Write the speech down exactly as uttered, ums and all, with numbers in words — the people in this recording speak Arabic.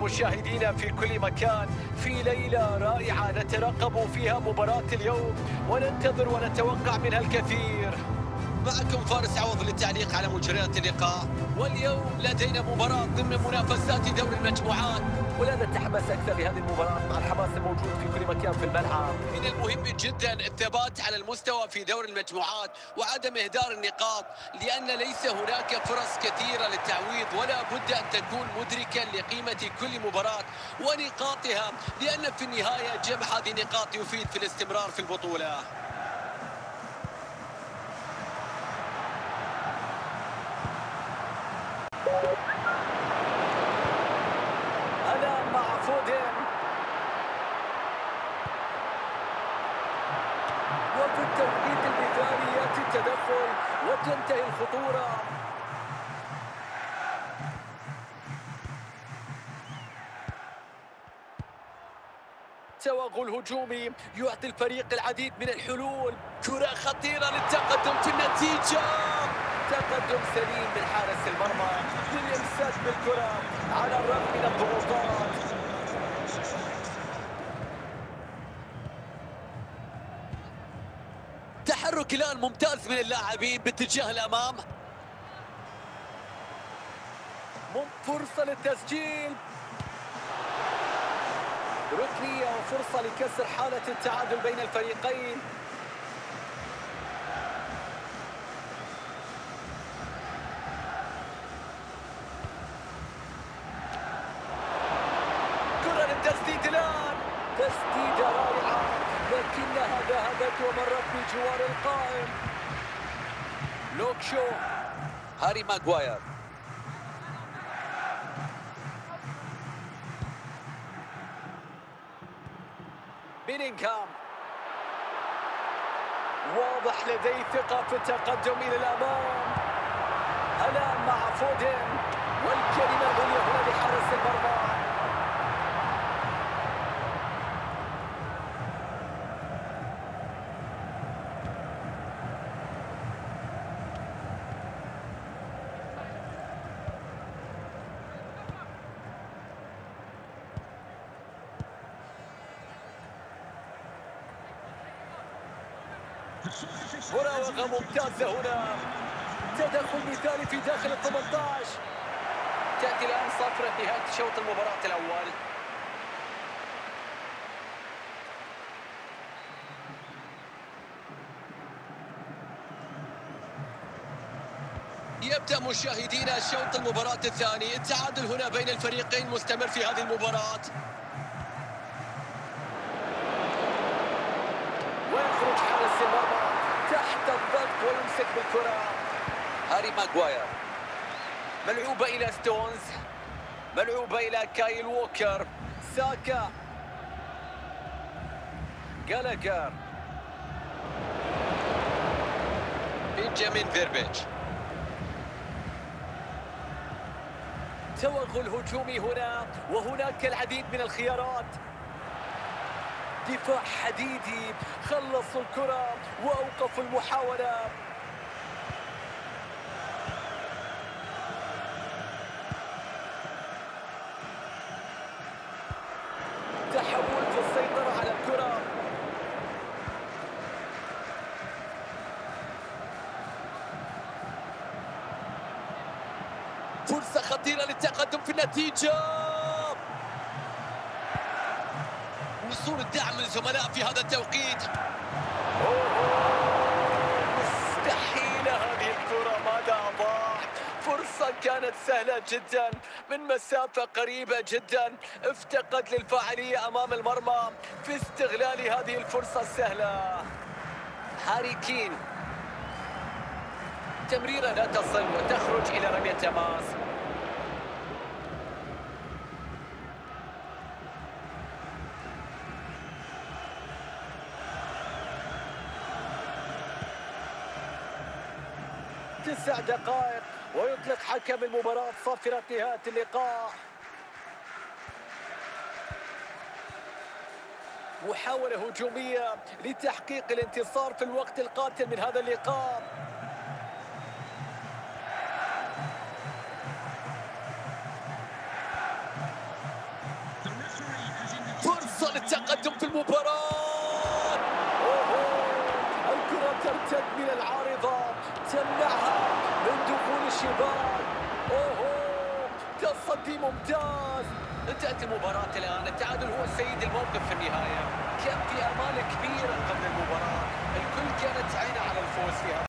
مشاهدينا في كل مكان، في ليلة رائعة نترقب فيها مباراة اليوم وننتظر ونتوقع منها الكثير. معكم فارس عوض للتعليق على مجريات اللقاء. واليوم لدينا مباراة ضمن منافسات دوري المجموعات، ولا نتحمس أكثر لهذه المباراة مع الحماس الموجود في كل مكان في الملعب. من المهم جدا الثبات على المستوى في دوري المجموعات وعدم إهدار النقاط، لأن ليس هناك فرص كثيرة للتعويض، ولا بد أن تكون مدركا لقيمة كل مباراة ونقاطها، لأن في النهاية جمع هذه النقاط يفيد في الاستمرار في البطولة. أنا مع فودن، وفي التوقيت المثالي يأتي التدخل وتنتهي الخطورة. توغل هجومي يعطي الفريق العديد من الحلول. كرة خطيرة للتقدم في النتيجة. تقدم سليم من حارس المرمى للإمساك بالكرة على الرغم من الضغوطات. تحرك الآن ممتاز من اللاعبين باتجاه الأمام. فرصة للتسجيل، ركنية وفرصة لكسر حالة التعادل بين الفريقين. كرة للتسديد الآن، تسديدة رائعة لكنها ذهبت ومرت بجوار القائم. لوك شو، هاري ماغواير، بيلينغهام، واضح لديه ثقة في التقدم إلى الأمام. الآن مع فودن، والكلمة العليا هنا لحارس المرمى. مراوغة ممتازة هنا، تدخل مثالي في داخل ال ثمانية عشر. تأتي الآن صفرة نهاية شوط المباراة الأول. يبدأ مشاهدينا شوط المباراة الثاني. التعادل هنا بين الفريقين مستمر في هذه المباراة. ويخرج حارس المرمى تحت الضغط ويمسك بالكرة. هاري ماغواير، ملعوبة إلى ستونز، ملعوبة إلى كايل ووكر. ساكا، جالاجر، بنجامين فيربيتش. توغل هجومي هنا، وهناك العديد من الخيارات. دفاع حديدي، خلصوا الكرة وأوقفوا المحاولة. تحول في السيطرة على الكرة. فرصة خطيرة للتقدم في النتيجة. وصول الدعم من الزملاء في هذا التوقيت. مستحيلة هذه الكرة، ماذا أضاعت؟ فرصة كانت سهلة جدا من مسافة قريبة جدا، افتقد للفاعلية أمام المرمى في استغلال هذه الفرصة السهلة. هاري كين، تمريرة لا تصل وتخرج إلى رمية تماس. تسع دقائق ويطلق حكم المباراة صافرة نهاية اللقاء. محاولة هجومية لتحقيق الانتصار في الوقت القاتل من هذا اللقاء. التقدم في المباراة. أوهو، الكرة ترتد من العارضة، تمنعها من دخول الشباك. أوهو، تصدي ممتاز. انتهت المباراة الآن، التعادل هو سيد الموقف في النهاية. كان في آمال كبيرة قبل المباراة، الكل كانت عينه على الفوز فيها.